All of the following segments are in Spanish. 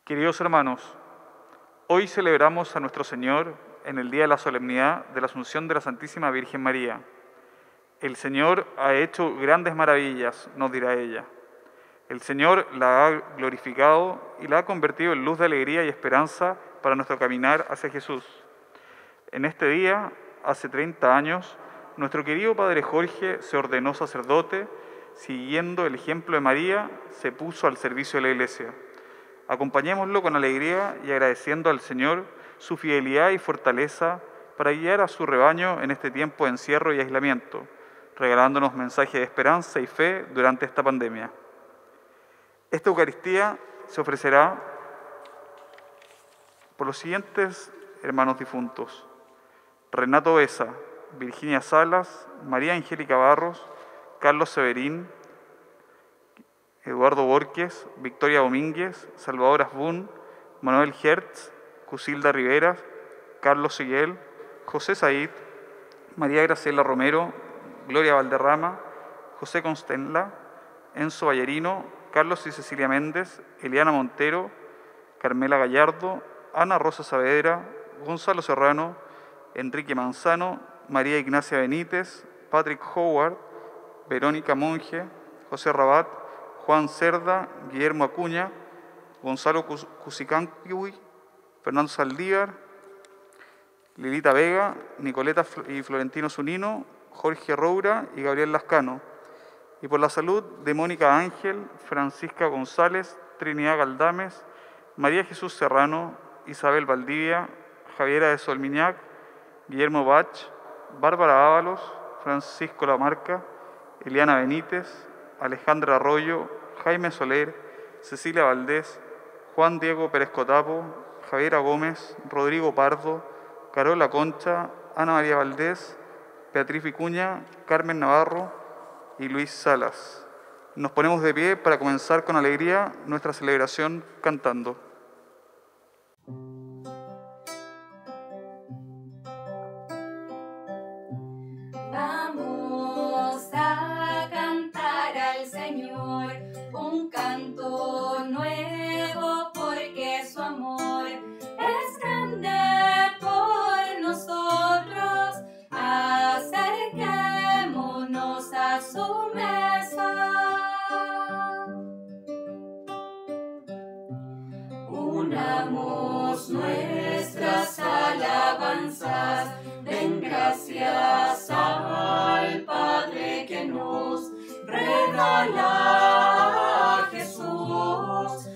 Queridos hermanos, hoy celebramos a nuestro Señor en el día de la solemnidad de la Asunción de la Santísima Virgen María. El Señor ha hecho grandes maravillas, nos dirá ella. El Señor la ha glorificado y la ha convertido en luz de alegría y esperanza para nuestro caminar hacia Jesús. En este día, hace 30 años, nuestro querido Padre Jorge se ordenó sacerdote, siguiendo el ejemplo de María, se puso al servicio de la Iglesia. Acompañémoslo con alegría y agradeciendo al Señor su fidelidad y fortaleza para guiar a su rebaño en este tiempo de encierro y aislamiento, regalándonos mensajes de esperanza y fe durante esta pandemia. Esta Eucaristía se ofrecerá por los siguientes hermanos difuntos: Renato Besa, Virginia Salas, María Angélica Barros, Carlos Severín, Eduardo Borges, Victoria Domínguez, Salvador Asbun, Manuel Hertz, Cusilda Rivera, Carlos Siguel, José Said, María Graciela Romero, Gloria Valderrama, José Constenla, Enzo Ballerino, Carlos y Cecilia Méndez, Eliana Montero, Carmela Gallardo, Ana Rosa Saavedra, Gonzalo Serrano, Enrique Manzano, María Ignacia Benítez, Patrick Howard, Verónica Monge, José Rabat, Juan Cerda, Guillermo Acuña, Gonzalo Cusicanqui, Fernando Saldívar, Lilita Vega, Nicoleta y Florentino Zunino, Jorge Roura y Gabriel Lascano. Y por la salud de Mónica Ángel, Francisca González, Trinidad Galdames, María Jesús Serrano, Isabel Valdivia, Javiera de Solmiñac, Guillermo Bach, Bárbara Ábalos, Francisco Lamarca, Eliana Benítez, Alejandra Arroyo, Jaime Soler, Cecilia Valdés, Juan Diego Pérez Cotapo, Javiera Gómez, Rodrigo Pardo, Carola Concha, Ana María Valdés, Beatriz Vicuña, Carmen Navarro y Luis Salas. Nos ponemos de pie para comenzar con alegría nuestra celebración cantando. Vamos a cantar al Señor un canto nuevo, porque su amor es grande por nosotros. Acerquémonos a su mesa. Unamos nuestras alabanzas, den gracias al Padre que nos regala a Jesús,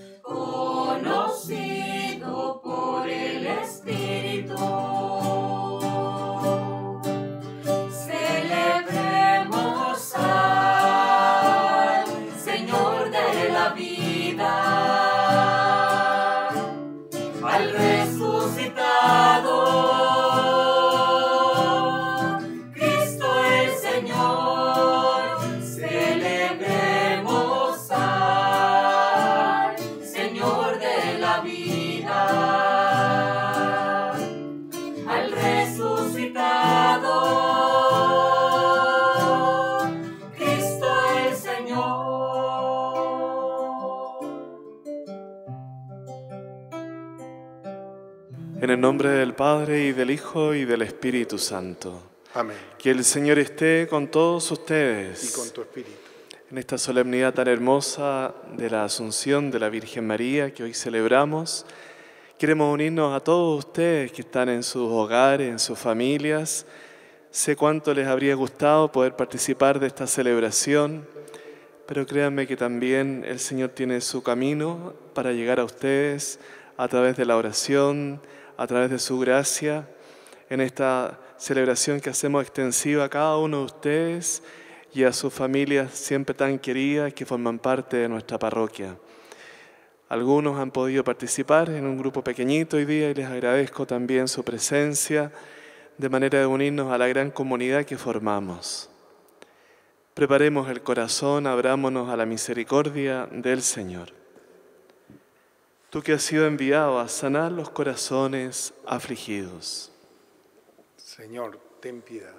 conocido por el Espíritu. Celebremos al Señor de la vida, al resucitado, Cristo el Señor. Celebremos al Señor de la vida, al resucitado, Cristo el Señor. En el nombre del Padre, y del Hijo, y del Espíritu Santo. Amén. Que el Señor esté con todos ustedes. Y con tu espíritu. En esta solemnidad tan hermosa de la Asunción de la Virgen María que hoy celebramos, queremos unirnos a todos ustedes que están en sus hogares, en sus familias. Sé cuánto les habría gustado poder participar de esta celebración, pero créanme que también el Señor tiene su camino para llegar a ustedes a través de la oración, a través de su gracia, en esta celebración que hacemos extensiva a cada uno de ustedes y a sus familias siempre tan queridas que forman parte de nuestra parroquia. Algunos han podido participar en un grupo pequeñito hoy día y les agradezco también su presencia de manera de unirnos a la gran comunidad que formamos. Preparemos el corazón, abrámonos a la misericordia del Señor. Tú que has sido enviado a sanar los corazones afligidos. Señor, ten piedad.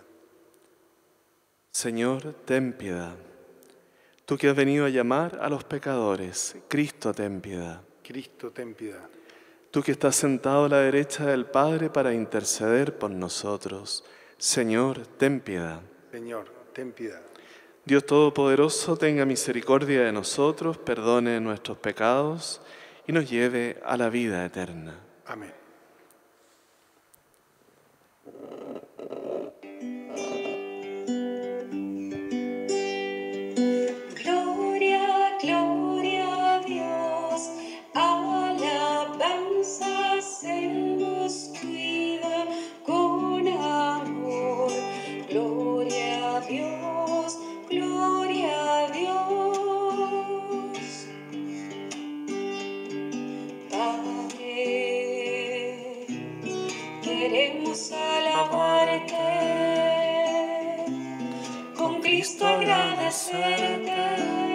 Señor, ten piedad. Tú que has venido a llamar a los pecadores, Cristo, ten piedad. Cristo, ten piedad. Tú que estás sentado a la derecha del Padre para interceder por nosotros, Señor, ten piedad. Señor, ten piedad. Dios Todopoderoso, tenga misericordia de nosotros, perdone nuestros pecados y nos lleve a la vida eterna. Amén. Gloria, gloria a Dios, alabanzas Él nos cuida con amor. Gloria a Dios, gloria a Dios. Padre, queremos alabarte, con Cristo agradecerte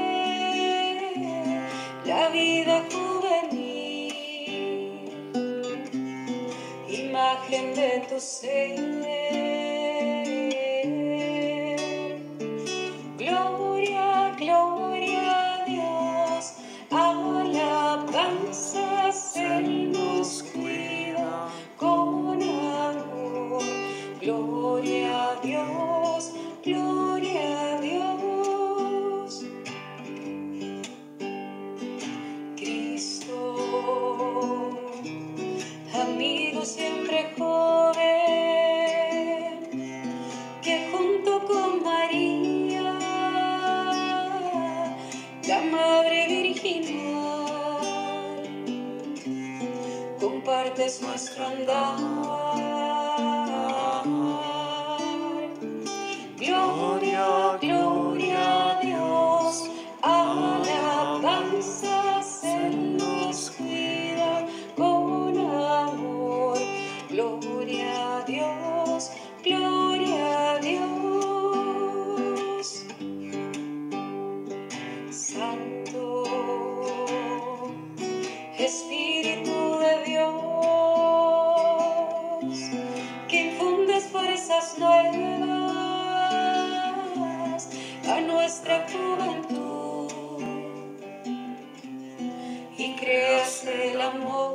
la vida juvenil, imagen de tu ser. Gloria, gloria a Dios, alabanzas Él nos cuida con amor. Gloria a Dios, gloria a Dios. Cristo, amigo siempre joven, que junto con María, la Madre Virginal, compartes nuestro andar. Gloria, gloria a Dios, alabanzas Él nos cuida con amor. Gloria a Dios, gloria a Dios. Santo Espíritu de Dios, que infundes fuerzas nuevas a nuestra juventud y creas el amor.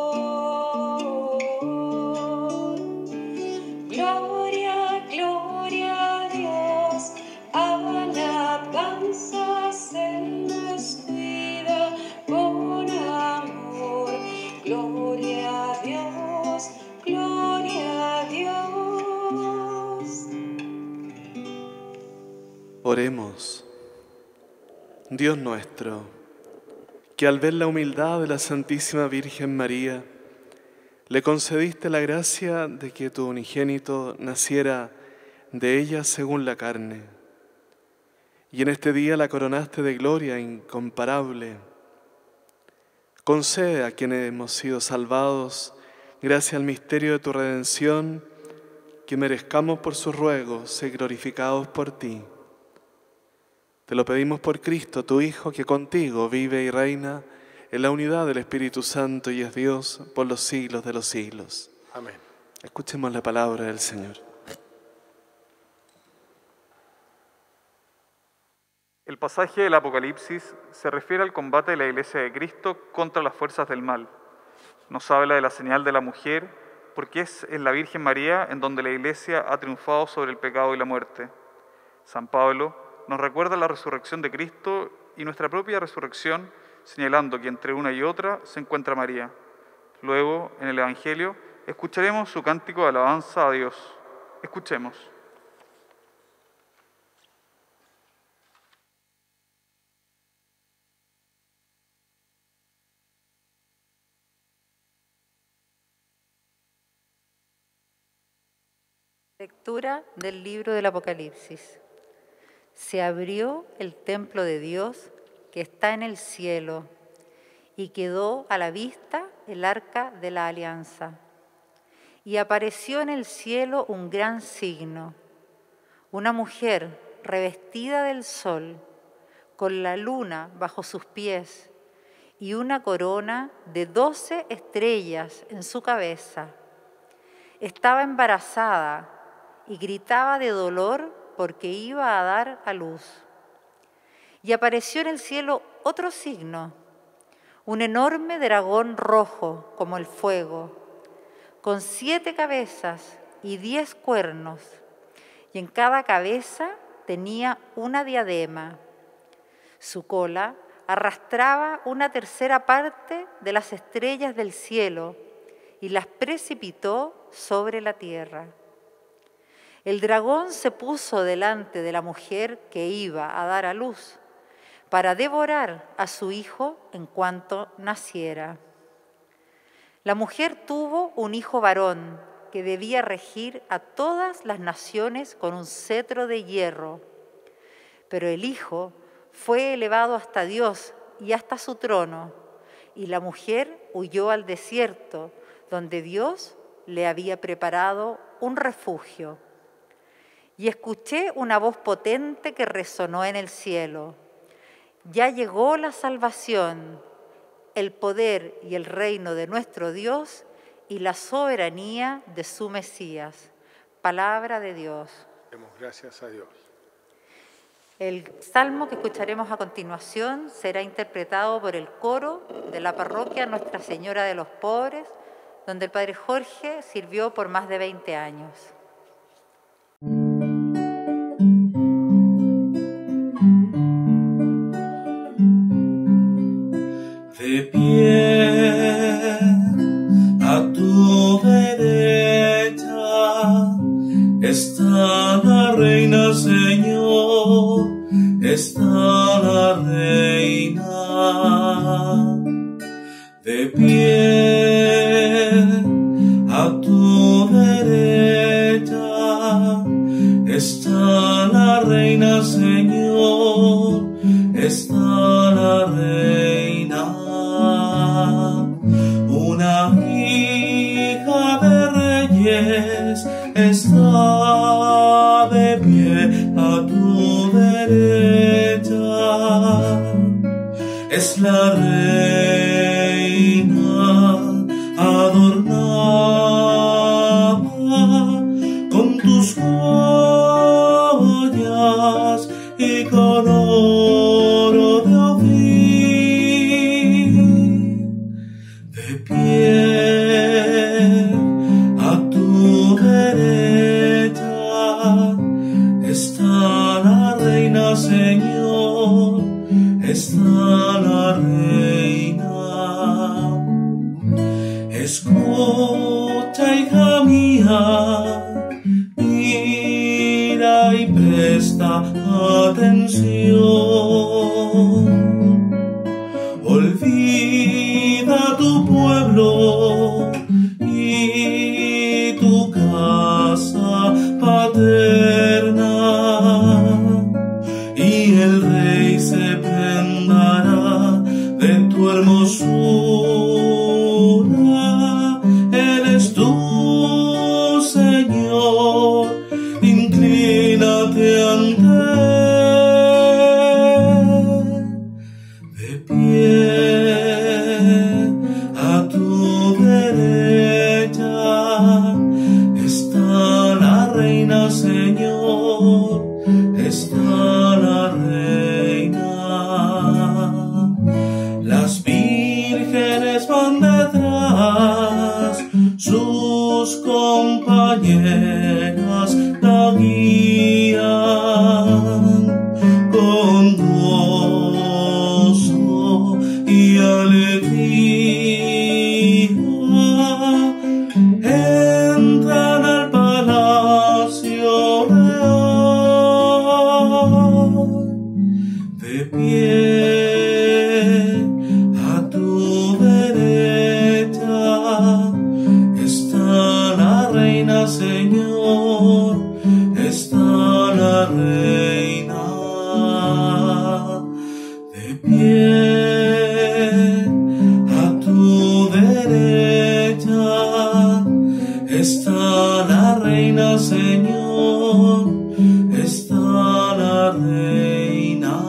Gloria, gloria a Dios, alabanzas Él nos cuida con amor. Gloria a Dios, gloria a Dios. Oremos. Dios nuestro, que al ver la humildad de la Santísima Virgen María, le concediste la gracia de que tu unigénito naciera de ella según la carne, y en este día la coronaste de gloria incomparable. Concede a quienes hemos sido salvados, gracias al misterio de tu redención, que merezcamos por sus ruegos ser glorificados por ti. Te lo pedimos por Cristo, tu Hijo, que contigo vive y reina en la unidad del Espíritu Santo y es Dios por los siglos de los siglos. Amén. Escuchemos la palabra del Señor. El pasaje del Apocalipsis se refiere al combate de la Iglesia de Cristo contra las fuerzas del mal. Nos habla de la señal de la mujer, porque es en la Virgen María en donde la Iglesia ha triunfado sobre el pecado y la muerte. San Pablo nos recuerda la resurrección de Cristo y nuestra propia resurrección, señalando que entre una y otra se encuentra María. Luego, en el Evangelio, escucharemos su cántico de alabanza a Dios. Escuchemos. Lectura del libro del Apocalipsis. Se abrió el templo de Dios que está en el cielo y quedó a la vista el arca de la alianza. Y apareció en el cielo un gran signo, una mujer revestida del sol, con la luna bajo sus pies y una corona de 12 estrellas en su cabeza. Estaba embarazada y gritaba de dolor porque iba a dar a luz. Y apareció en el cielo otro signo, un enorme dragón rojo como el fuego, con 7 cabezas y 10 cuernos, y en cada cabeza tenía una diadema. Su cola arrastraba una tercera parte de las estrellas del cielo y las precipitó sobre la tierra. El dragón se puso delante de la mujer que iba a dar a luz para devorar a su hijo en cuanto naciera. La mujer tuvo un hijo varón que debía regir a todas las naciones con un cetro de hierro. Pero el hijo fue elevado hasta Dios y hasta su trono, y la mujer huyó al desierto, donde Dios le había preparado un refugio. Y escuché una voz potente que resonó en el cielo. Ya llegó la salvación, el poder y el reino de nuestro Dios y la soberanía de su Mesías. Palabra de Dios. Demos gracias a Dios. El salmo que escucharemos a continuación será interpretado por el coro de la parroquia Nuestra Señora de los Pobres, donde el Padre Jorge sirvió por más de 20 años. De pie a tu derecha está la reina, Señor, está la reina. De pie a tu derecha está la reina, Señor, está la reina. Una hija de reyes está de pie a tu derecha. Es la reina adornada con tus joyas y con oro de Ofir. De pie a tu derecha está la reina, Señor, está la reina. Escucha, hija mía, mira y presta atención. Olvida tu pueblo y tu casa paterna, y el rey se prendará de tu hermosura. Él es tu Señor, inclínate ante él. De pie a tu derecha está la reina, Señor, está la reina. Las vírgenes van detrás, sus compañeras la guían con gozo y alegría. Entran al palacio real. De pie a tu derecha está la reina, Señor, está la reina. De pie a tu derecha está la reina, Señor, está la reina.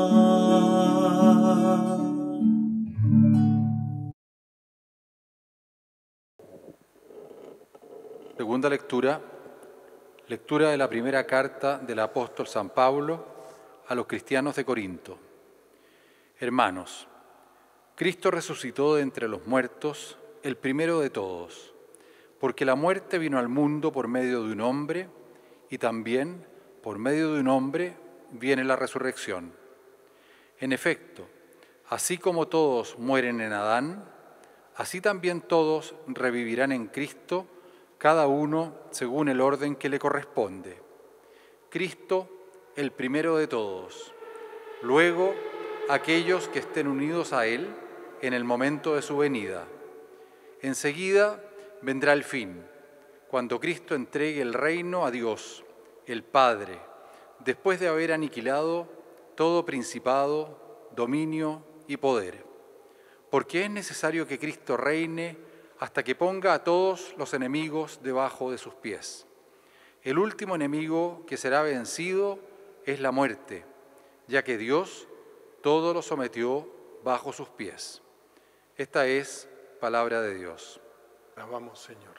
Segunda lectura, lectura de la primera carta del apóstol San Pablo a los cristianos de Corinto. Hermanos, Cristo resucitó de entre los muertos, el primero de todos, porque la muerte vino al mundo por medio de un hombre, y también por medio de un hombre viene la resurrección. En efecto, así como todos mueren en Adán, así también todos revivirán en Cristo, cada uno según el orden que le corresponde. Cristo, el primero de todos. Luego, aquellos que estén unidos a Él en el momento de su venida. Enseguida vendrá el fin, cuando Cristo entregue el reino a Dios, el Padre, después de haber aniquilado todo principado, dominio y poder. Porque es necesario que Cristo reine hasta que ponga a todos los enemigos debajo de sus pies. El último enemigo que será vencido es la muerte, ya que Dios todo lo sometió bajo sus pies. Esta es palabra de Dios. Alabamos, Señor.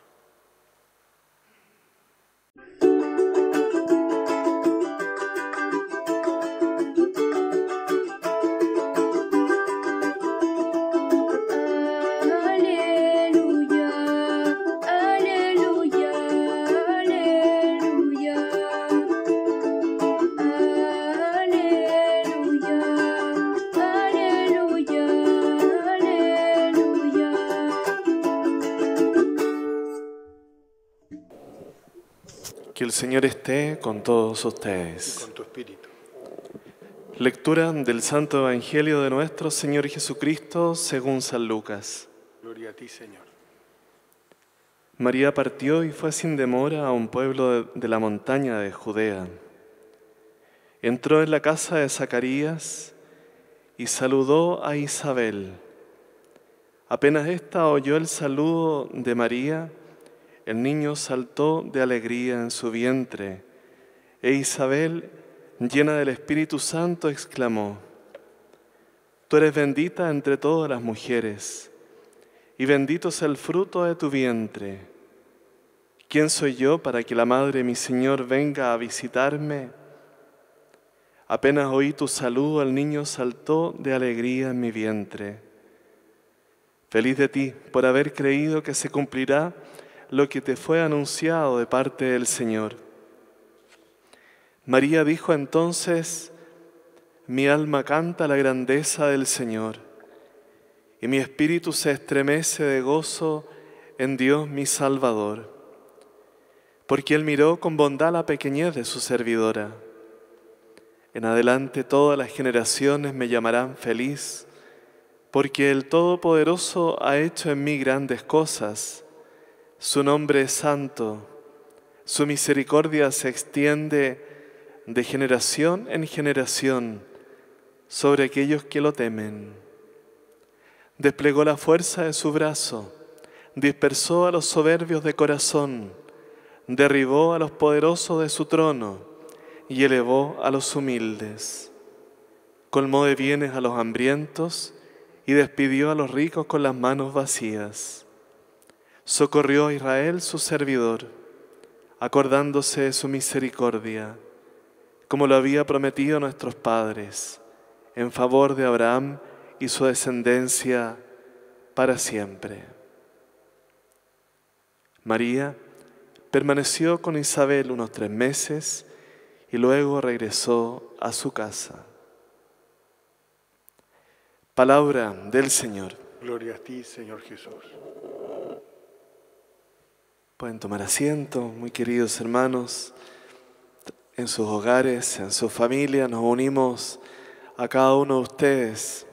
Que el Señor esté con todos ustedes. Y con tu espíritu. Lectura del Santo Evangelio de nuestro Señor Jesucristo según San Lucas. Gloria a ti, Señor. María partió y fue sin demora a un pueblo de la montaña de Judea. Entró en la casa de Zacarías y saludó a Isabel. Apenas ésta oyó el saludo de María, el niño saltó de alegría en su vientre, e Isabel, llena del Espíritu Santo, exclamó: Tú eres bendita entre todas las mujeres, y bendito es el fruto de tu vientre. ¿Quién soy yo para que la madre de mi Señor venga a visitarme? Apenas oí tu saludo, el niño saltó de alegría en mi vientre. Feliz de ti por haber creído que se cumplirá lo que te fue anunciado de parte del Señor. María dijo entonces: Mi alma canta la grandeza del Señor, y mi espíritu se estremece de gozo en Dios mi Salvador, porque Él miró con bondad la pequeñez de su servidora. En adelante todas las generaciones me llamarán feliz, porque el Todopoderoso ha hecho en mí grandes cosas. Su nombre es santo, su misericordia se extiende de generación en generación sobre aquellos que lo temen. Desplegó la fuerza de su brazo, dispersó a los soberbios de corazón, derribó a los poderosos de su trono y elevó a los humildes. Colmó de bienes a los hambrientos y despidió a los ricos con las manos vacías. Socorrió a Israel su servidor, acordándose de su misericordia, como lo había prometido a nuestros padres, en favor de Abraham y su descendencia para siempre. María permaneció con Isabel unos 3 meses y luego regresó a su casa. Palabra del Señor. Gloria a ti, Señor Jesús. Pueden tomar asiento, muy queridos hermanos, en sus hogares, en su familia. Nos unimos a cada uno de ustedes.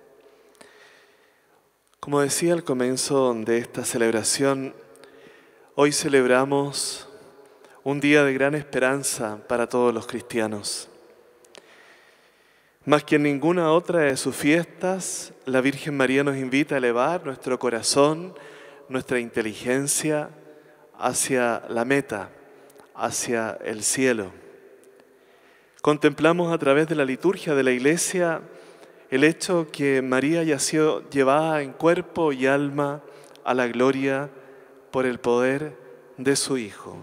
Como decía al comienzo de esta celebración, hoy celebramos un día de gran esperanza para todos los cristianos. Más que en ninguna otra de sus fiestas, la Virgen María nos invita a elevar nuestro corazón, nuestra inteligencia, hacia la meta, hacia el cielo. Contemplamos a través de la liturgia de la Iglesia el hecho que María haya sido llevada en cuerpo y alma a la gloria por el poder de su Hijo.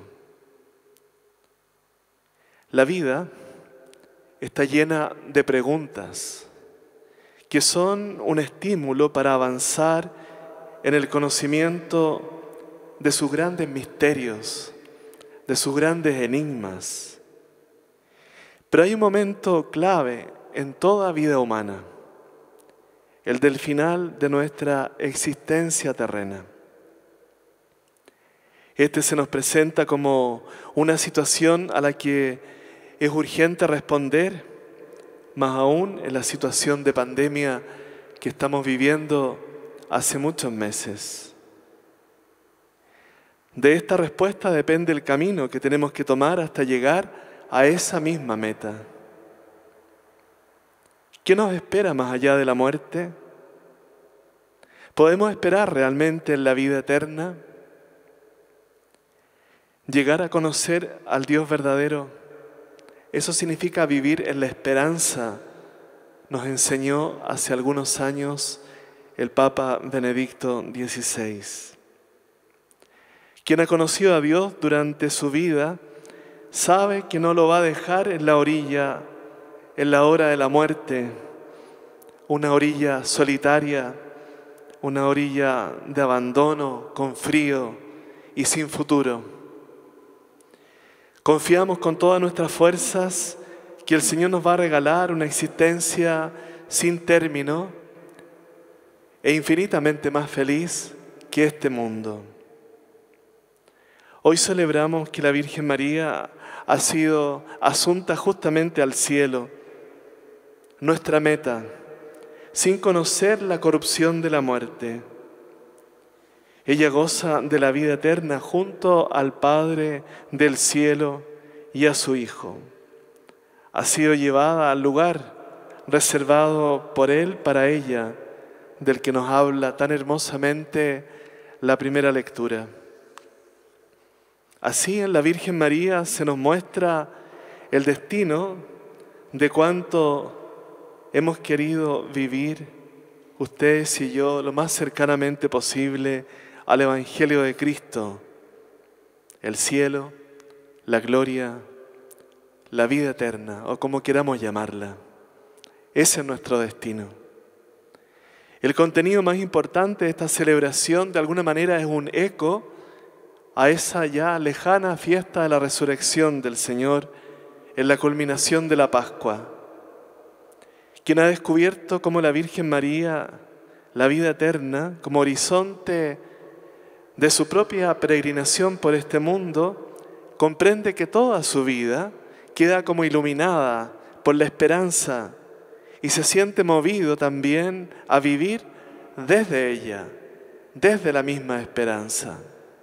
La vida está llena de preguntas. que son un estímulo para avanzar en el conocimiento de sus grandes misterios, de sus grandes enigmas. Pero hay un momento clave en toda vida humana, el del final de nuestra existencia terrena. Este se nos presenta como una situación a la que es urgente responder, más aún en la situación de pandemia que estamos viviendo hace muchos meses. De esta respuesta depende el camino que tenemos que tomar hasta llegar a esa misma meta. ¿Qué nos espera más allá de la muerte? ¿Podemos esperar realmente en la vida eterna? Llegar a conocer al Dios verdadero, eso significa vivir en la esperanza, nos enseñó hace algunos años el Papa Benedicto XVI. Quien ha conocido a Dios durante su vida sabe que no lo va a dejar en la orilla, en la hora de la muerte, una orilla solitaria, una orilla de abandono, con frío y sin futuro. Confiamos con todas nuestras fuerzas que el Señor nos va a regalar una existencia sin término e infinitamente más feliz que este mundo. Hoy celebramos que la Virgen María ha sido asunta justamente al cielo, nuestra meta, sin conocer la corrupción de la muerte. Ella goza de la vida eterna junto al Padre del cielo y a su Hijo. Ha sido llevada al lugar reservado por Él para ella, del que nos habla tan hermosamente la primera lectura. Así en la Virgen María se nos muestra el destino de cuánto hemos querido vivir ustedes y yo lo más cercanamente posible al Evangelio de Cristo, el cielo, la gloria, la vida eterna, o como queramos llamarla. Ese es nuestro destino. El contenido más importante de esta celebración de alguna manera es un eco a esa ya lejana fiesta de la resurrección del Señor en la culminación de la Pascua. Quien ha descubierto cómo la Virgen María, la vida eterna, como horizonte de su propia peregrinación por este mundo, comprende que toda su vida queda como iluminada por la esperanza y se siente movido también a vivir desde ella, desde la misma esperanza.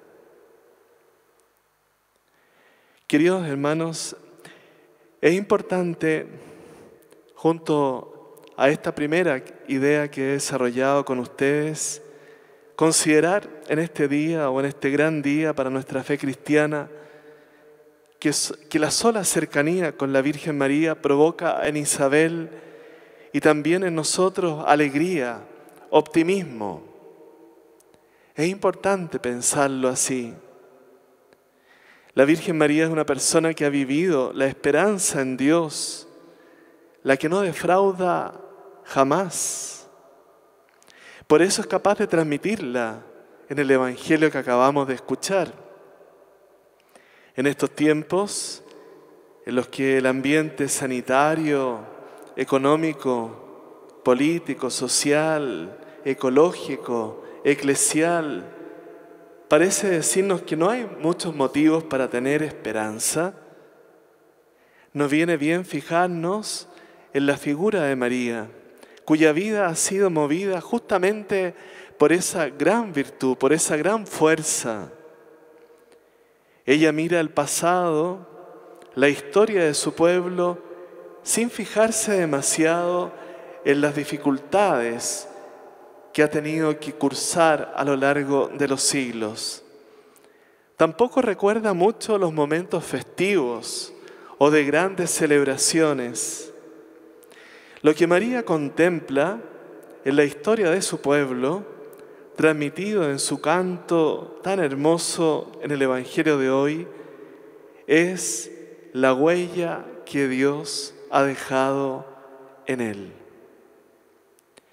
Queridos hermanos, es importante, junto a esta primera idea que he desarrollado con ustedes, considerar en este día o en este gran día para nuestra fe cristiana que la sola cercanía con la Virgen María provoca en Isabel y también en nosotros alegría, optimismo. Es importante pensarlo así. La Virgen María es una persona que ha vivido la esperanza en Dios, la que no defrauda jamás. Por eso es capaz de transmitirla en el Evangelio que acabamos de escuchar. En estos tiempos en los que el ambiente sanitario, económico, político, social, ecológico, eclesial, parece decirnos que no hay muchos motivos para tener esperanza, nos viene bien fijarnos en la figura de María, cuya vida ha sido movida justamente por esa gran virtud, por esa gran fuerza. Ella mira el pasado, la historia de su pueblo, sin fijarse demasiado en las dificultades que ha tenido que cursar a lo largo de los siglos. Tampoco recuerda mucho los momentos festivos o de grandes celebraciones. Lo que María contempla en la historia de su pueblo, transmitido en su canto tan hermoso en el Evangelio de hoy, es la huella que Dios ha dejado en él.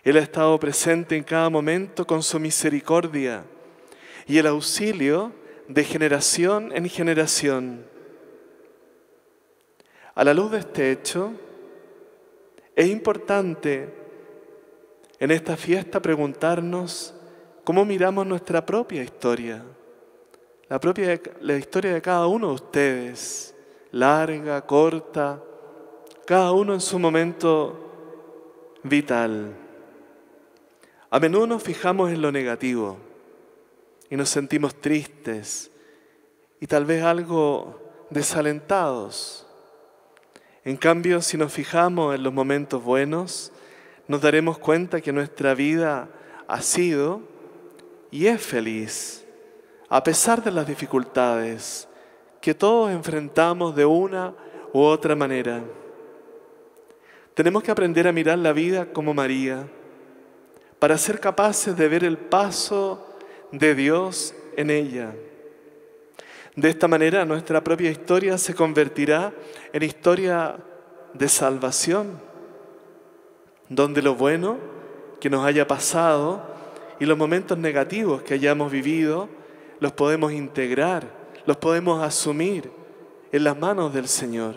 Él ha estado presente en cada momento con su misericordia y el auxilio de generación en generación. A la luz de este hecho, es importante en esta fiesta preguntarnos cómo miramos nuestra propia historia, la historia de cada uno de ustedes, larga, corta, cada uno en su momento vital. A menudo nos fijamos en lo negativo y nos sentimos tristes y tal vez algo desalentados. En cambio, si nos fijamos en los momentos buenos, nos daremos cuenta que nuestra vida ha sido y es feliz, a pesar de las dificultades que todos enfrentamos de una u otra manera. Tenemos que aprender a mirar la vida como María, para ser capaces de ver el paso de Dios en ella. De esta manera nuestra propia historia se convertirá en historia de salvación, donde lo bueno que nos haya pasado y los momentos negativos que hayamos vivido los podemos integrar, los podemos asumir en las manos del Señor.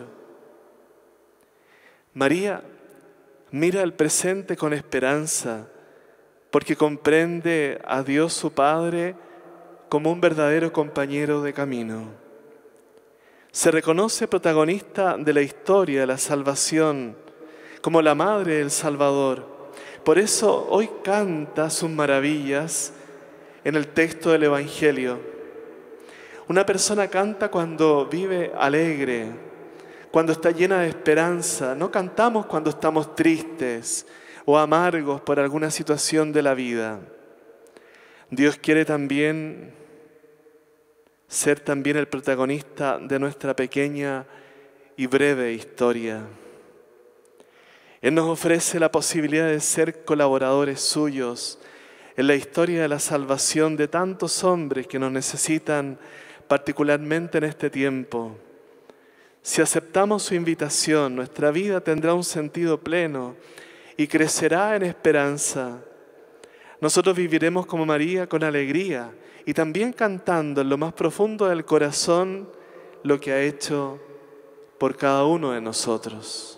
María mira el presente con esperanza, porque comprende a Dios su Padre como un verdadero compañero de camino. Se reconoce protagonista de la historia de la salvación, como la Madre del Salvador. Por eso hoy canta sus maravillas en el texto del Evangelio. Una persona canta cuando vive alegre, cuando está llena de esperanza. No cantamos cuando estamos tristes o amargos por alguna situación de la vida. Dios quiere también ser también el protagonista de nuestra pequeña y breve historia. Él nos ofrece la posibilidad de ser colaboradores suyos en la historia de la salvación de tantos hombres que nos necesitan, particularmente en este tiempo. Si aceptamos su invitación, nuestra vida tendrá un sentido pleno y crecerá en esperanza. Nosotros viviremos como María con alegría y también cantando en lo más profundo del corazón lo que ha hecho por cada uno de nosotros.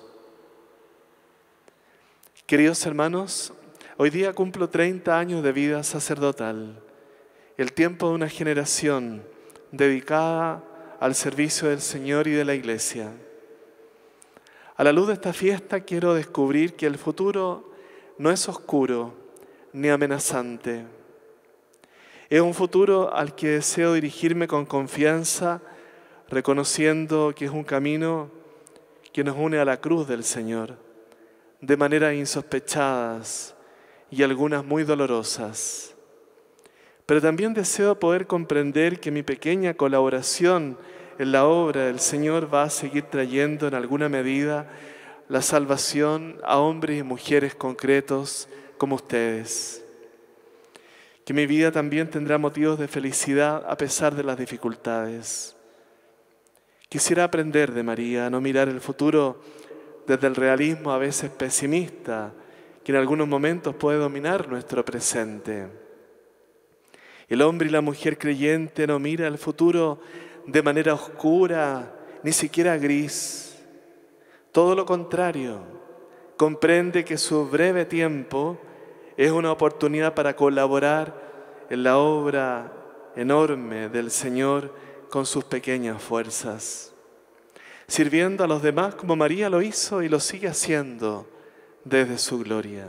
Queridos hermanos, hoy día cumplo 30 años de vida sacerdotal, el tiempo de una generación dedicada al servicio del Señor y de la Iglesia. A la luz de esta fiesta quiero descubrir que el futuro no es oscuro ni amenazante. Es un futuro al que deseo dirigirme con confianza, reconociendo que es un camino que nos une a la cruz del Señor, de maneras insospechadas y algunas muy dolorosas. Pero también deseo poder comprender que mi pequeña colaboración en la obra del Señor va a seguir trayendo en alguna medida la salvación a hombres y mujeres concretos como ustedes. Que mi vida también tendrá motivos de felicidad a pesar de las dificultades. Quisiera aprender de María a no mirar el futuro desde el realismo a veces pesimista, que en algunos momentos puede dominar nuestro presente. El hombre y la mujer creyente no mira el futuro de manera oscura, ni siquiera gris. Todo lo contrario, comprende que su breve tiempo es una oportunidad para colaborar en la obra enorme del Señor con sus pequeñas fuerzas, sirviendo a los demás como María lo hizo y lo sigue haciendo desde su gloria.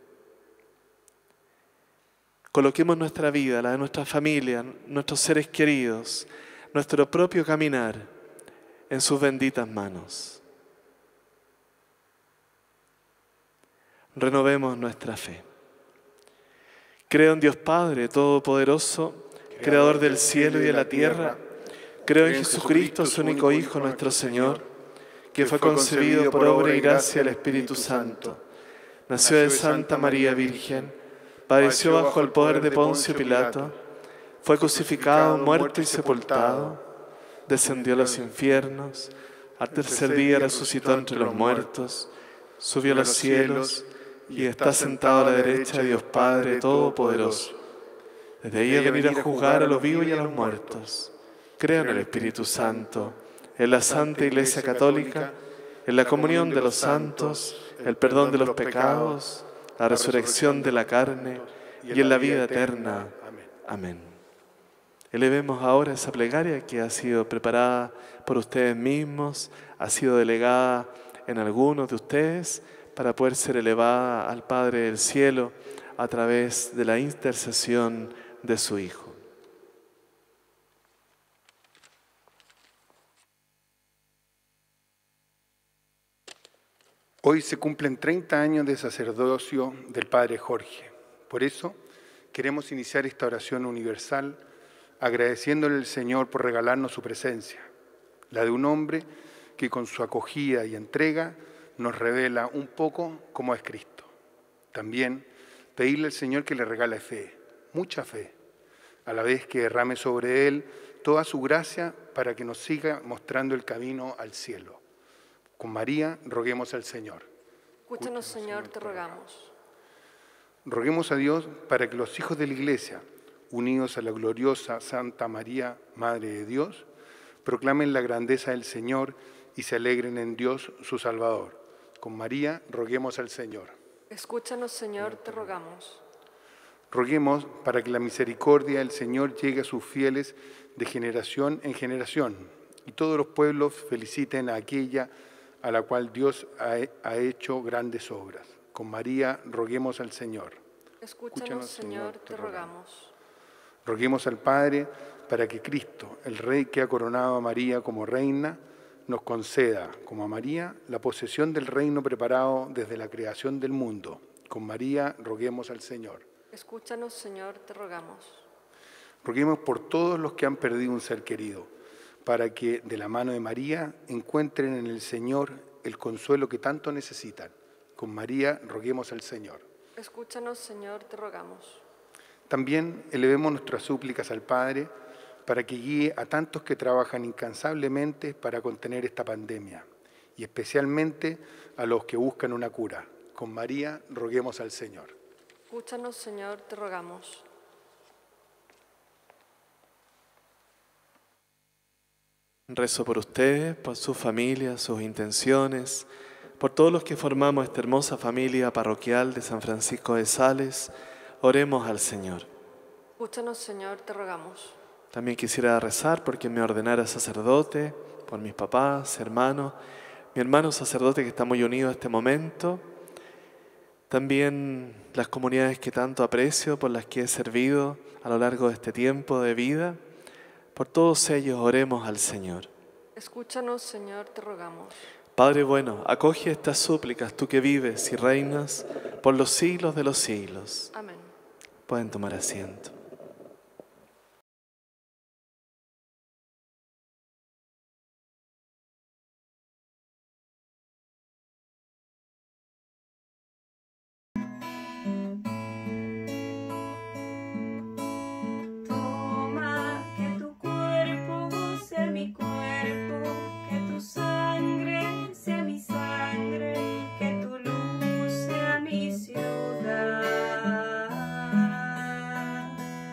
Coloquemos nuestra vida, la de nuestra familia, nuestros seres queridos, nuestro propio caminar en sus benditas manos. Renovemos nuestra fe. Creo en Dios Padre Todopoderoso, Creador del cielo y de la tierra. Creo en Jesucristo, su único Hijo, nuestro Señor, que fue concebido por obra y gracia del Espíritu Santo. Nació de Santa María Virgen, padeció bajo el poder de Poncio Pilato, fue crucificado, muerto y sepultado, descendió a los infiernos, al tercer día resucitó entre los muertos, subió a los cielos, y está sentado a la derecha de Dios Padre Todopoderoso. Desde ahí a venir a juzgar a los vivos y a los muertos. Creo en el Espíritu Santo, en la Santa Iglesia Católica, en la comunión de los santos, el perdón de los pecados, la resurrección de la carne y en la vida eterna. Amén. Elevemos ahora esa plegaria que ha sido preparada por ustedes mismos, ha sido delegada en algunos de ustedes para poder ser elevada al Padre del Cielo a través de la intercesión de su Hijo. Hoy se cumplen 30 años de sacerdocio del Padre Jorge. Por eso queremos iniciar esta oración universal agradeciéndole al Señor por regalarnos su presencia, la de un hombre que con su acogida y entrega nos revela un poco cómo es Cristo. También pedirle al Señor que le regale fe, mucha fe, a la vez que derrame sobre él toda su gracia para que nos siga mostrando el camino al cielo. Con María, roguemos al Señor. Escúchanos, Señor, te rogamos. Roguemos a Dios para que los hijos de la Iglesia, unidos a la gloriosa Santa María, Madre de Dios, proclamen la grandeza del Señor y se alegren en Dios, su Salvador. Con María, roguemos al Señor. Escúchanos, Señor, te rogamos. Roguemos para que la misericordia del Señor llegue a sus fieles de generación en generación y todos los pueblos feliciten a aquella a la cual Dios ha hecho grandes obras. Con María, roguemos al Señor. Escúchanos, Señor, te rogamos. Roguemos al Padre para que Cristo, el Rey que ha coronado a María como reina, nos conceda, como a María, la posesión del reino preparado desde la creación del mundo. Con María, roguemos al Señor. Escúchanos, Señor, te rogamos. Roguemos por todos los que han perdido un ser querido, para que de la mano de María encuentren en el Señor el consuelo que tanto necesitan. Con María, roguemos al Señor. Escúchanos, Señor, te rogamos. También elevemos nuestras súplicas al Padre para que guíe a tantos que trabajan incansablemente para contener esta pandemia, y especialmente a los que buscan una cura. Con María, roguemos al Señor. Escúchanos, Señor, te rogamos. Rezo por ustedes, por sus familias, sus intenciones, por todos los que formamos esta hermosa familia parroquial de San Francisco de Sales. Oremos al Señor. Escúchanos, Señor, te rogamos. También quisiera rezar por quien me ordenara sacerdote, por mis papás, hermanos, mi hermano sacerdote que está muy unido a este momento. También las comunidades que tanto aprecio, por las que he servido a lo largo de este tiempo de vida. Por todos ellos oremos al Señor. Escúchanos, Señor, te rogamos. Padre bueno, acoge estas súplicas, tú que vives y reinas por los siglos de los siglos. Amén. Pueden tomar asiento. Toma, que tu cuerpo sea mi cuerpo, que tu sangre sea mi sangre, que tu luz sea mi ciudad.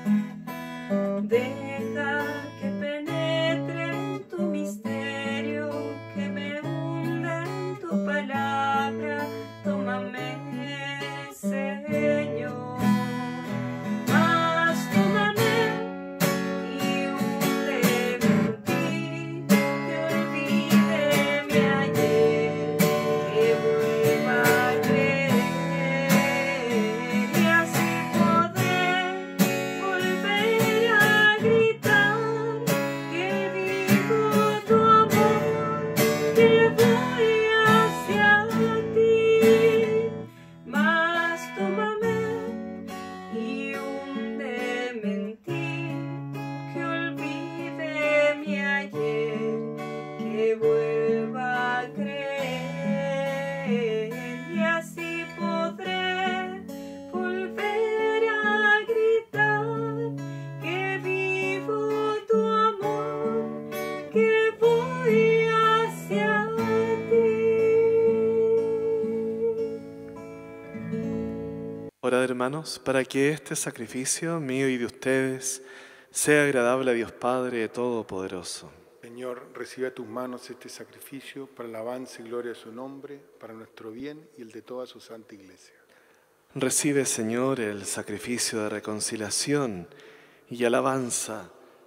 hermanos, para que este sacrificio mío y de ustedes sea agradable a Dios Padre Todopoderoso. Señor, recibe a tus manos este sacrificio para alabanza y gloria de su nombre, para nuestro bien y el de toda su santa Iglesia. Recibe, Señor, el sacrificio de reconciliación y alabanza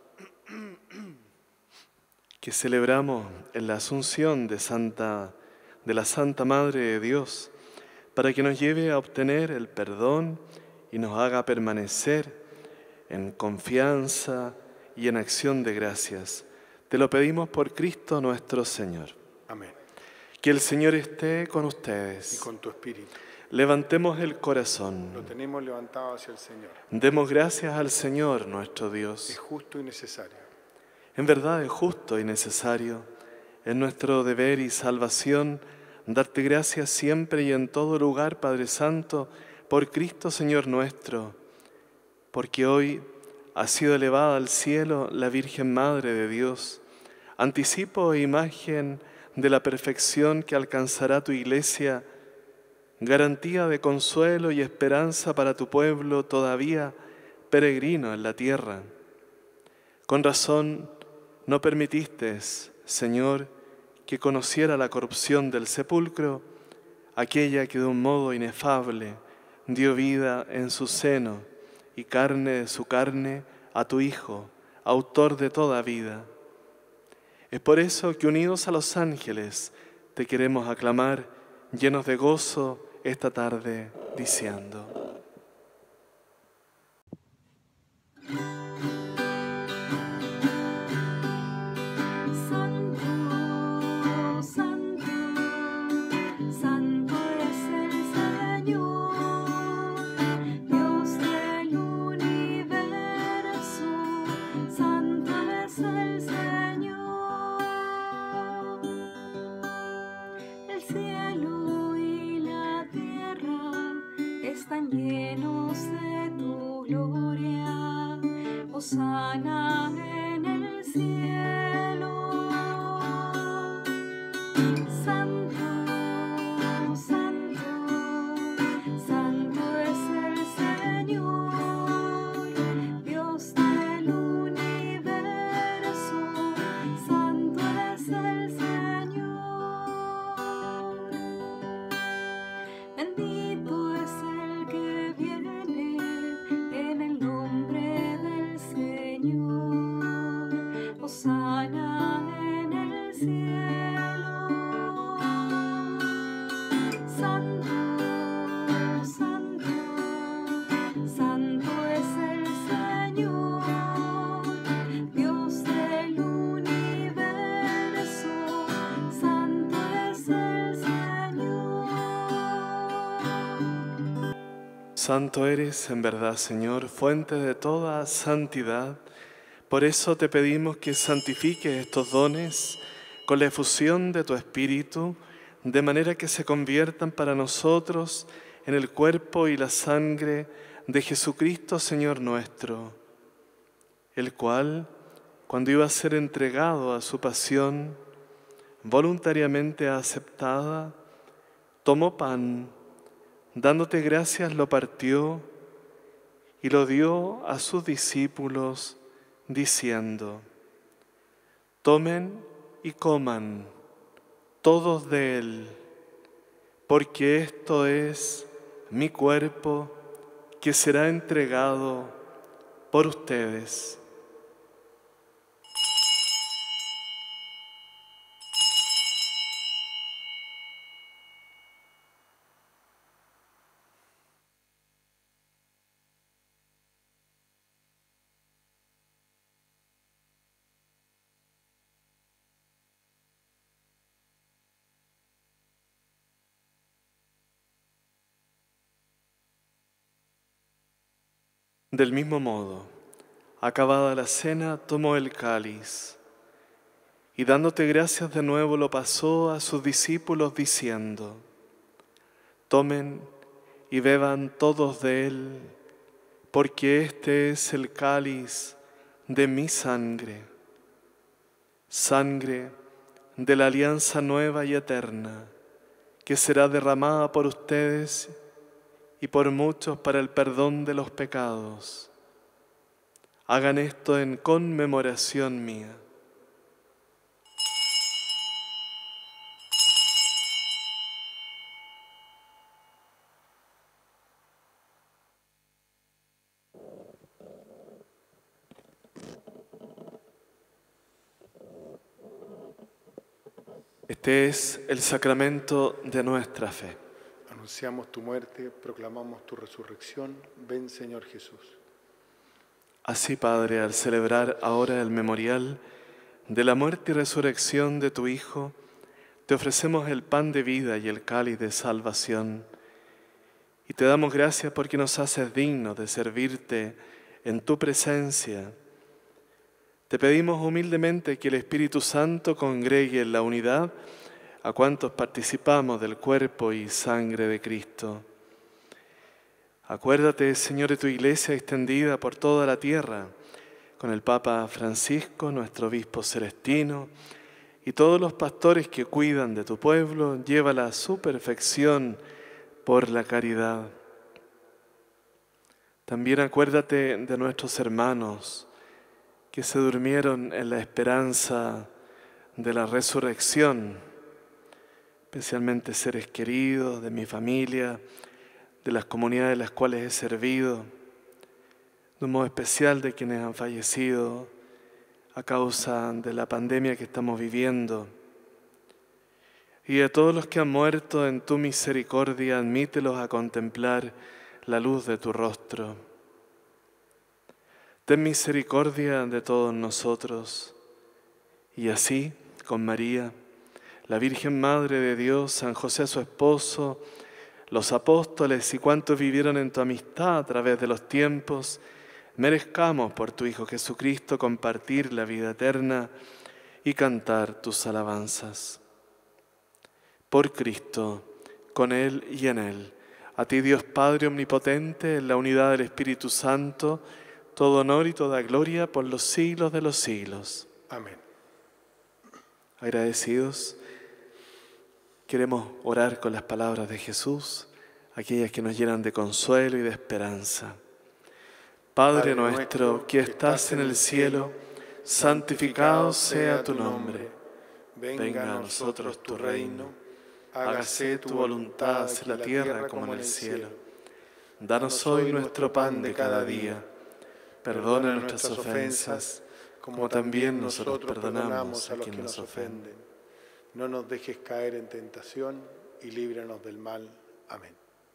que celebramos en la Asunción de la Santa Madre de Dios, para que nos lleve a obtener el perdón y nos haga permanecer en confianza y en acción de gracias. Te lo pedimos por Cristo nuestro Señor. Amén. Que el Señor esté con ustedes. Y con tu espíritu. Levantemos el corazón. Lo tenemos levantado hacia el Señor. Demos gracias al Señor nuestro Dios. Es justo y necesario. En verdad es justo y necesario, es nuestro deber y salvación, darte gracias siempre y en todo lugar, Padre Santo, por Cristo Señor nuestro, porque hoy ha sido elevada al cielo la Virgen Madre de Dios, anticipo e imagen de la perfección que alcanzará tu Iglesia, garantía de consuelo y esperanza para tu pueblo todavía peregrino en la tierra. Con razón no permitiste, Señor, que conociera la corrupción del sepulcro, aquella que de un modo inefable dio vida en su seno y carne de su carne a tu Hijo, autor de toda vida. Es por eso que unidos a los ángeles te queremos aclamar, llenos de gozo esta tarde, diciendo: están llenos de tu gloria, hosana en el cielo. Santo, santo, santo es el Señor, Dios del universo, santo es el Señor. Bendito es el que viene en el nombre del Señor, hosana en el cielo. Santo, santo, santo es el Señor, Dios del universo, santo es el Señor. Santo eres en verdad, Señor, fuente de toda santidad. Por eso te pedimos que santifiques estos dones con la efusión de tu Espíritu, de manera que se conviertan para nosotros en el cuerpo y la sangre de Jesucristo, Señor nuestro, el cual, cuando iba a ser entregado a su pasión, voluntariamente aceptada, tomó pan, dándote gracias lo partió y lo dio a sus discípulos, diciendo: tomen y coman todos de él, porque esto es mi cuerpo que será entregado por ustedes. Del mismo modo, acabada la cena, tomó el cáliz y dándote gracias de nuevo lo pasó a sus discípulos diciendo: tomen y beban todos de él, porque este es el cáliz de mi sangre, sangre de la alianza nueva y eterna, que será derramada por ustedes y por muchos para el perdón de los pecados. Hagan esto en conmemoración mía. Este es el sacramento de nuestra fe. Anunciamos tu muerte, proclamamos tu resurrección. Ven, Señor Jesús. Así, Padre, al celebrar ahora el memorial de la muerte y resurrección de tu Hijo, te ofrecemos el pan de vida y el cáliz de salvación. Y te damos gracias porque nos haces dignos de servirte en tu presencia. Te pedimos humildemente que el Espíritu Santo congregue en la unidad a cuantos participamos del cuerpo y sangre de Cristo. Acuérdate, Señor, de tu Iglesia extendida por toda la tierra, con el Papa Francisco, nuestro Obispo Celestino, y todos los pastores que cuidan de tu pueblo, llévala a su perfección por la caridad. También acuérdate de nuestros hermanos que se durmieron en la esperanza de la resurrección, especialmente seres queridos de mi familia, de las comunidades en las cuales he servido, de un modo especial de quienes han fallecido a causa de la pandemia que estamos viviendo. Y a todos los que han muerto en tu misericordia, admítelos a contemplar la luz de tu rostro. Ten misericordia de todos nosotros, y así, con María, la Virgen Madre de Dios, San José su esposo, los apóstoles y cuantos vivieron en tu amistad a través de los tiempos, merezcamos por tu Hijo Jesucristo compartir la vida eterna y cantar tus alabanzas. Por Cristo, con Él y en Él, a ti Dios Padre Omnipotente, en la unidad del Espíritu Santo, todo honor y toda gloria por los siglos de los siglos. Amén. Agradecidos, queremos orar con las palabras de Jesús, aquellas que nos llenan de consuelo y de esperanza. Padre nuestro que estás en el cielo, santificado sea tu nombre. Venga a nosotros tu reino, hágase tu voluntad en la tierra como en el cielo. Danos hoy nuestro pan de cada día. Perdona nuestras ofensas, como también nosotros perdonamos a quienes nos ofenden. No nos dejes caer en tentación y líbranos del mal. Amén.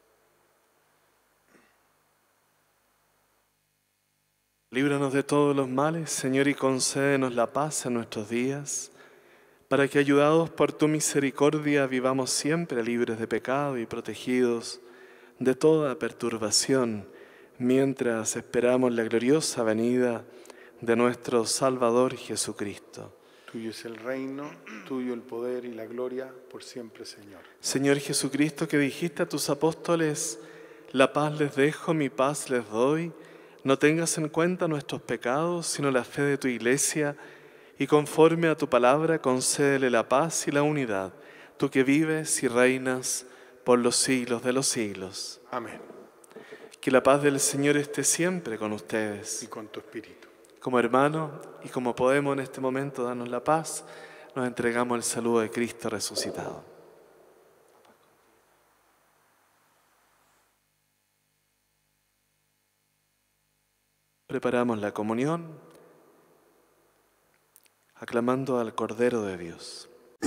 Líbranos de todos los males, Señor, y concédenos la paz en nuestros días, para que, ayudados por tu misericordia, vivamos siempre libres de pecado y protegidos de toda perturbación, mientras esperamos la gloriosa venida de nuestro Salvador Jesucristo. Tuyo es el reino, tuyo el poder y la gloria por siempre, Señor. Señor Jesucristo, que dijiste a tus apóstoles, la paz les dejo, mi paz les doy, no tengas en cuenta nuestros pecados, sino la fe de tu Iglesia, y conforme a tu palabra concédele la paz y la unidad, tú que vives y reinas por los siglos de los siglos. Amén. Que la paz del Señor esté siempre con ustedes. Y con tu espíritu. Como hermanos y como podemos en este momento darnos la paz, nos entregamos el saludo de Cristo resucitado. Preparamos la comunión, aclamando al Cordero de Dios.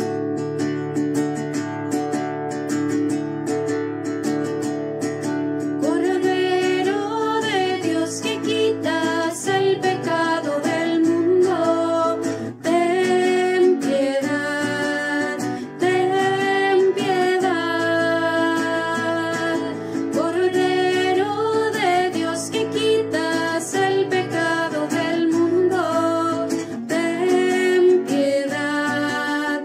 Cordero de Dios que quitas el pecado del mundo, ten piedad, ten piedad. Cordero de Dios que quitas el pecado del mundo, ten piedad,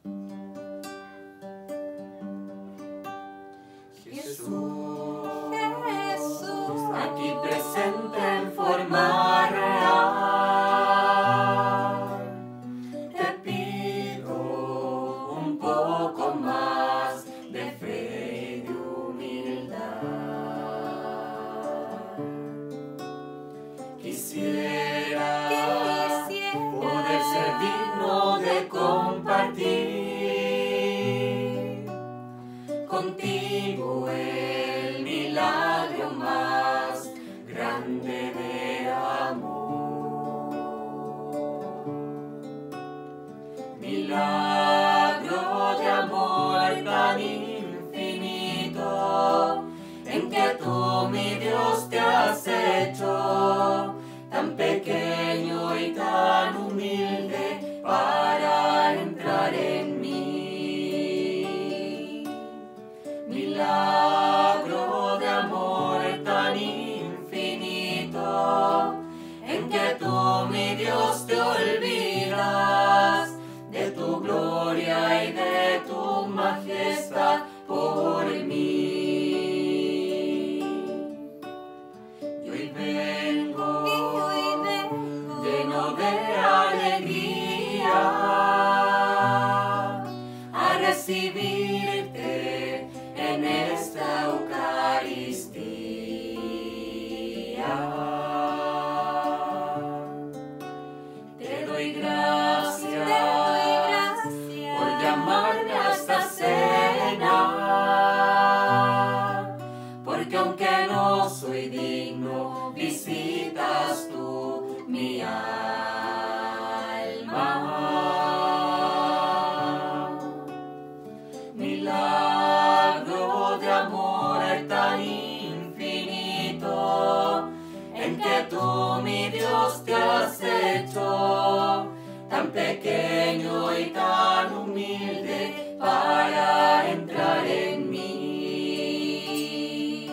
Jesús, aquí presente en forma real, te pido un poco más de fe y de humildad. Quisiera poder ser digno de compartir contigo el milagro más grande de amor. Milagro de amor tan infinito, en que tú, mi Dios, te has hecho tan pequeño y tan humilde para entrar en mí. Milagro de amor tan infinito, en que tú, mi Dios, te olvidas de tu gloria y de tu majestad por mí. Y hoy vengo lleno de alegría a recibirte en esta Eucaristía. Te doy gracias por llamarme a esta cena, porque aunque no soy digno, visitas tú mi alma. Milagro de amor tan infinito, en que tú, mi Dios, te has hecho tan pequeño y tan humilde para entrar en mí.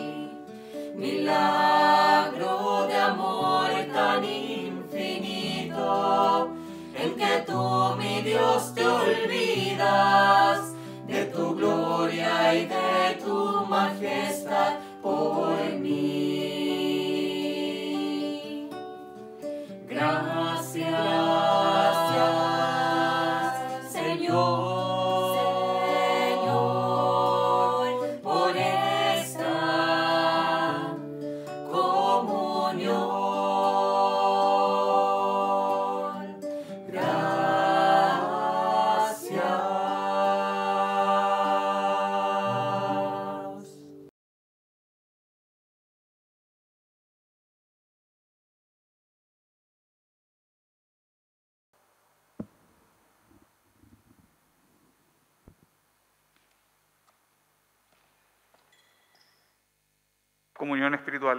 Milagro de amor tan infinito, en que tú, mi Dios, te olvidas de tu gloria y de tu majestad por mí. Gracias, Señor, por esta comunión. Comunión espiritual.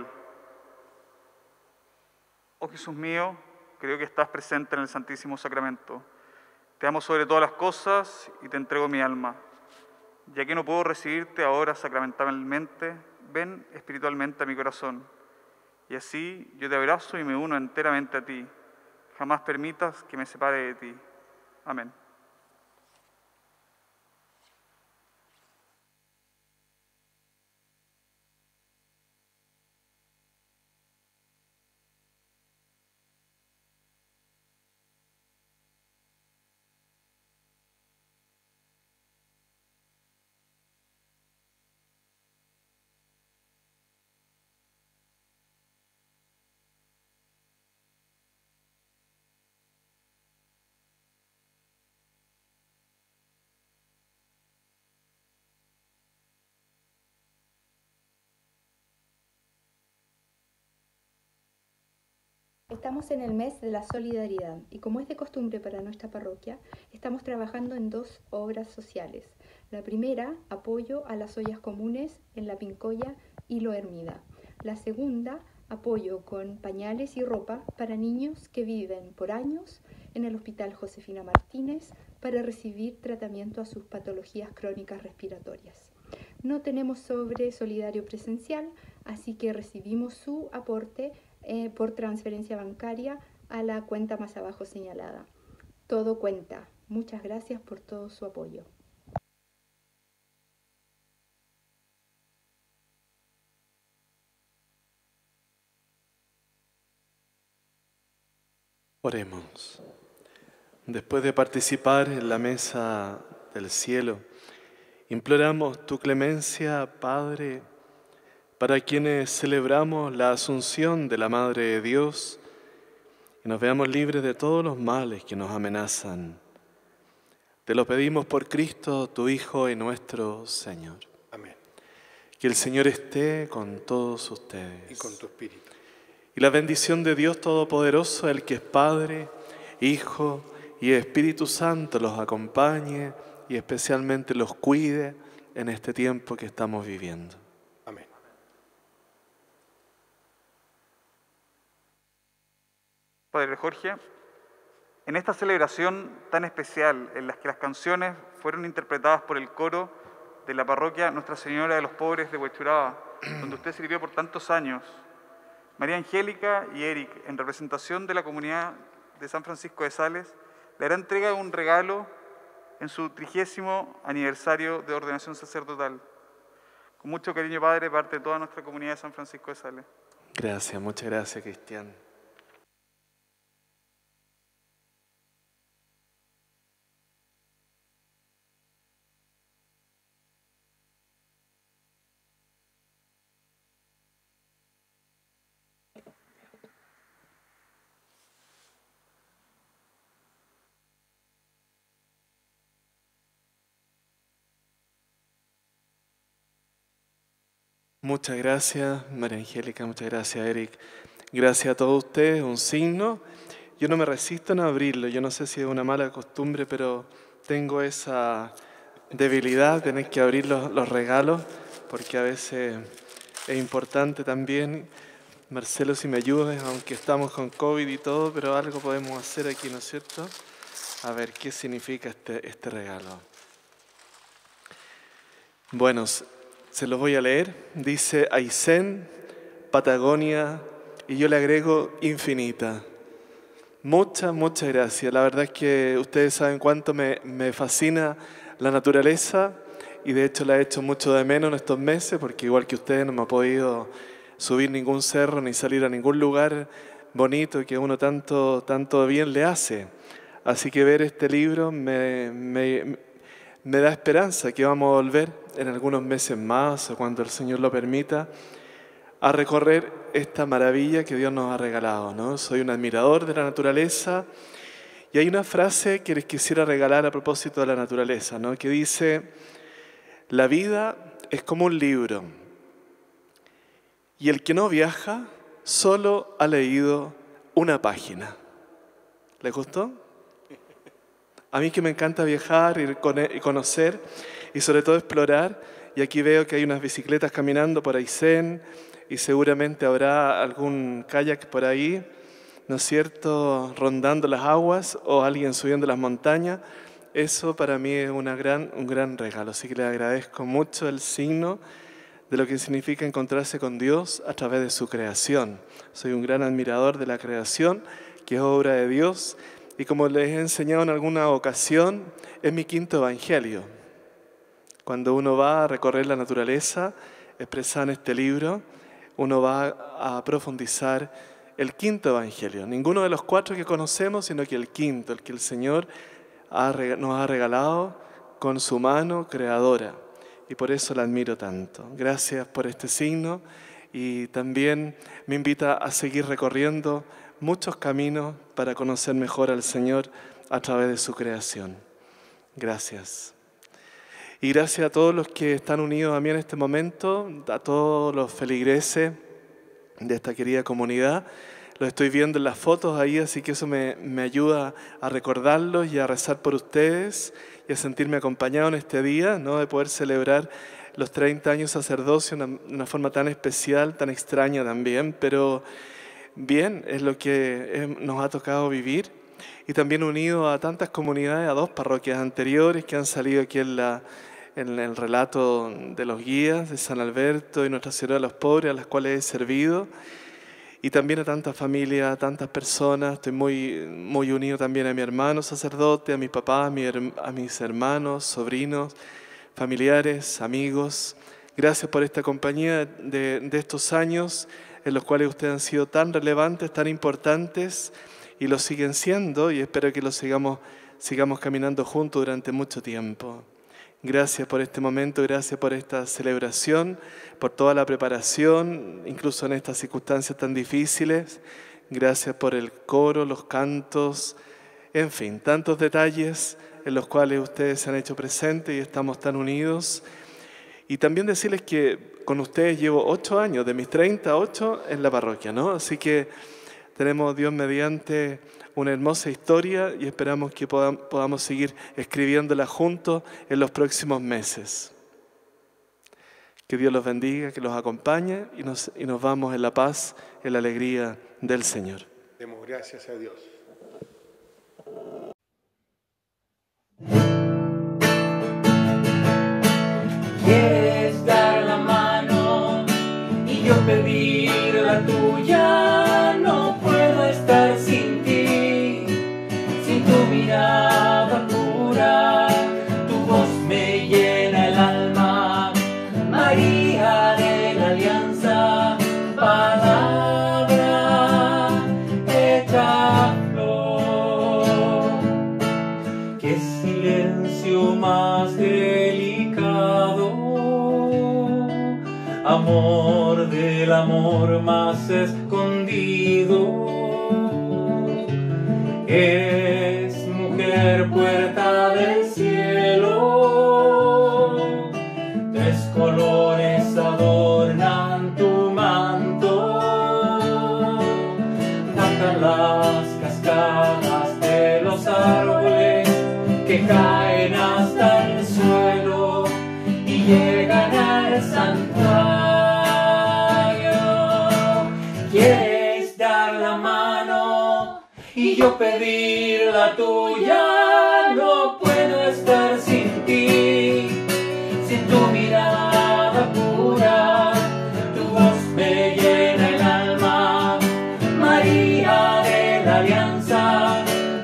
Oh Jesús mío, creo que estás presente en el Santísimo Sacramento. Te amo sobre todas las cosas y te entrego mi alma. Ya que no puedo recibirte ahora sacramentalmente, ven espiritualmente a mi corazón. Y así yo te abrazo y me uno enteramente a ti. Jamás permitas que me separe de ti. Amén. Estamos en el mes de la solidaridad y como es de costumbre para nuestra parroquia, estamos trabajando en 2 obras sociales. La primera, apoyo a las ollas comunes en La Pincoya y Lo Hermida. La segunda, apoyo con pañales y ropa para niños que viven por años en el Hospital Josefina Martínez para recibir tratamiento a sus patologías crónicas respiratorias. No tenemos sobre solidario presencial, así que recibimos su aporte por transferencia bancaria a la cuenta más abajo señalada. Todo cuenta. Muchas gracias por todo su apoyo. Oremos. Después de participar en la mesa del cielo, imploramos tu clemencia, Padre, para quienes celebramos la asunción de la Madre de Dios y nos veamos libres de todos los males que nos amenazan. Te lo pedimos por Cristo, tu Hijo y nuestro Señor. Amén. Que el Señor esté con todos ustedes. Y con tu espíritu. Y la bendición de Dios Todopoderoso, el que es Padre, Hijo y Espíritu Santo, los acompañe y especialmente los cuide en este tiempo que estamos viviendo. Amén. Padre Jorge, en esta celebración tan especial en la que las canciones fueron interpretadas por el coro de la parroquia Nuestra Señora de los Pobres de Huechuraba, donde usted sirvió por tantos años, María Angélica y Eric, en representación de la comunidad de San Francisco de Sales, le hará entrega de un regalo en su 30º aniversario de ordenación sacerdotal. Con mucho cariño, Padre, de parte de toda nuestra comunidad de San Francisco de Sales. Gracias, muchas gracias, Cristian. Muchas gracias, María Angélica, muchas gracias, Eric. Gracias a todos ustedes, un signo. Yo no me resisto en abrirlo, yo no sé si es una mala costumbre, pero tengo esa debilidad de tener que abrir los regalos, porque a veces es importante también. Marcelo, si me ayudas, aunque estamos con COVID y todo, pero algo podemos hacer aquí, ¿no es cierto? A ver, ¿qué significa este regalo? Bueno, se los voy a leer. Dice Aysén, Patagonia, y yo le agrego infinita. Muchas, muchas gracias. La verdad es que ustedes saben cuánto me fascina la naturaleza y de hecho la he hecho mucho de menos en estos meses porque igual que ustedes no me ha podido subir ningún cerro ni salir a ningún lugar bonito que uno tanto bien le hace. Así que ver este libro me da esperanza que vamos a volver en algunos meses más o cuando el Señor lo permita a recorrer esta maravilla que Dios nos ha regalado, ¿no? Soy un admirador de la naturaleza y hay una frase que les quisiera regalar a propósito de la naturaleza, ¿no? Que dice, la vida es como un libro y el que no viaja solo ha leído una página. ¿Les gustó? A mí que me encanta viajar y conocer y sobre todo explorar, y aquí veo que hay unas bicicletas caminando por Aysén y seguramente habrá algún kayak por ahí, ¿no es cierto?, rondando las aguas o alguien subiendo las montañas. Eso para mí es un gran regalo, así que le agradezco mucho el signo de lo que significa encontrarse con Dios a través de su creación. Soy un gran admirador de la creación, que es obra de Dios. Y como les he enseñado en alguna ocasión, es mi quinto evangelio. Cuando uno va a recorrer la naturaleza expresada en este libro, uno va a profundizar el quinto evangelio. Ninguno de los 4 que conocemos, sino que el quinto, el que el Señor nos ha regalado con su mano creadora. Y por eso la admiro tanto. Gracias por este signo y también me invita a seguir recorriendo muchos caminos para conocer mejor al Señor a través de su creación. Gracias. Y gracias a todos los que están unidos a mí en este momento, a todos los feligreses de esta querida comunidad. Los estoy viendo en las fotos ahí, así que eso me ayuda a recordarlos y a rezar por ustedes y a sentirme acompañado en este día, ¿no? De poder celebrar los 30 años de sacerdocio de una forma tan especial, tan extraña también, pero bien, es lo que nos ha tocado vivir. Y también unido a tantas comunidades, a 2 parroquias anteriores que han salido aquí en el relato de los guías de San Alberto y Nuestra Señora de los Pobres, a las cuales he servido. y también a tantas familias, a tantas personas. Estoy muy unido también a mi hermano sacerdote, a mi papá, a mis hermanos, sobrinos, familiares, amigos. Gracias por esta compañía de estos años en los cuales ustedes han sido tan relevantes, tan importantes, y lo siguen siendo, y espero que lo sigamos caminando juntos durante mucho tiempo. Gracias por este momento, gracias por esta celebración, por toda la preparación, incluso en estas circunstancias tan difíciles. Gracias por el coro, los cantos, en fin, tantos detalles en los cuales ustedes se han hecho presentes y estamos tan unidos. Y también decirles que con ustedes llevo 8 años, de mis 38 en la parroquia, ¿no? Así que tenemos, Dios mediante, una hermosa historia y esperamos que podamos seguir escribiéndola juntos en los próximos meses. Que Dios los bendiga, que los acompañe y nos vamos en la paz, en la alegría del Señor. Demos gracias a Dios. Quieres dar la mano y yo pedir la tuya, no puedo estar sin ti, sin tu mirada pura, tu voz me llena el alma, María de la Alianza, palabra hecha flor. Qué silencio más delicado, amor del amor más escondido. Eres mujer, puerta del cielo, 3 colores adornan tu manto, cantan las cascadas de los árboles que caen hasta el suelo y llegan al santuario. Quieres dar la mano y yo pedir la tuya, no puedo estar sin ti, sin tu mirada pura, tu voz me llena el alma, María de la Alianza,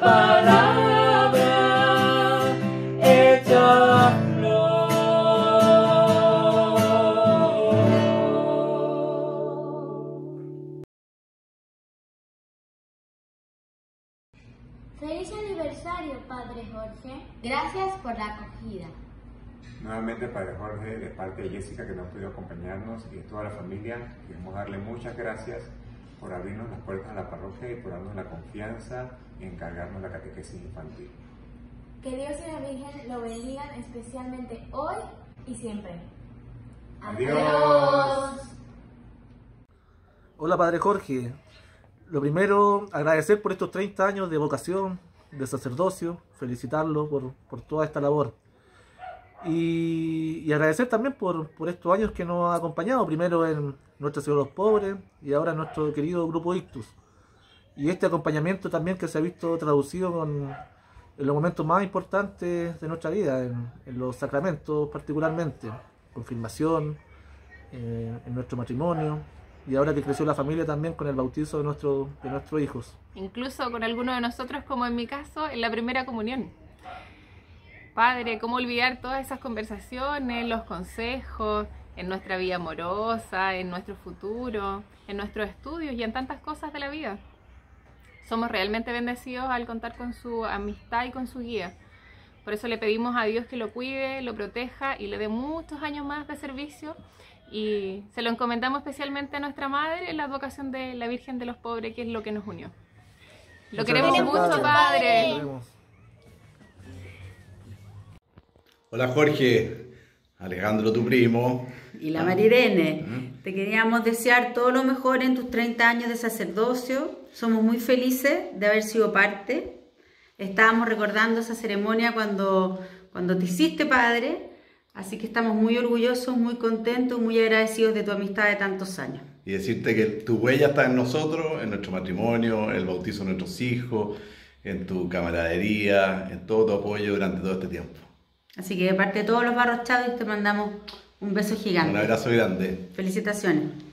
palabra hecha flor. Feliz aniversario, Padre Jorge. Gracias por la acogida. Nuevamente, Padre Jorge, de parte de Jessica, que no ha podido acompañarnos, y de toda la familia, queremos darle muchas gracias por abrirnos las puertas a la parroquia y por darnos la confianza y encargarnos de la catequesis infantil. Que Dios y la Virgen lo bendigan especialmente hoy y siempre. Adiós. Hola, Padre Jorge. Lo primero, agradecer por estos 30 años de vocación, de sacerdocio, felicitarlo por toda esta labor. Y agradecer también por estos años que nos ha acompañado, primero en Nuestra Señora de los Pobres y ahora en nuestro querido Grupo Ictus. Y este acompañamiento también que se ha visto traducido en los momentos más importantes de nuestra vida, en los sacramentos particularmente, confirmación, en nuestro matrimonio, y ahora que creció la familia también con el bautizo de nuestros hijos. Incluso con algunos de nosotros, como en mi caso, en la primera comunión. Padre, ¿cómo olvidar todas esas conversaciones, los consejos, en nuestra vida amorosa, en nuestro futuro, en nuestros estudios y en tantas cosas de la vida? Somos realmente bendecidos al contar con su amistad y con su guía. Por eso le pedimos a Dios que lo cuide, lo proteja y le dé muchos años más de servicio. Y se lo encomendamos especialmente a nuestra madre en la advocación de la Virgen de los Pobres, que es lo que nos unió. Lo queremos mucho, Padre. Hola, Jorge. Alejandro, tu primo. Y la Marirene. Te queríamos desear todo lo mejor en tus 30 años de sacerdocio. Somos muy felices de haber sido parte. Estábamos recordando esa ceremonia cuando te hiciste padre. Así que estamos muy orgullosos, muy contentos, muy agradecidos de tu amistad de tantos años. Y decirte que tu huella está en nosotros, en nuestro matrimonio, en el bautizo de nuestros hijos, en tu camaradería, en todo tu apoyo durante todo este tiempo. Así que de parte de todos los Barros Chavis te mandamos un beso gigante. Un abrazo grande. Felicitaciones.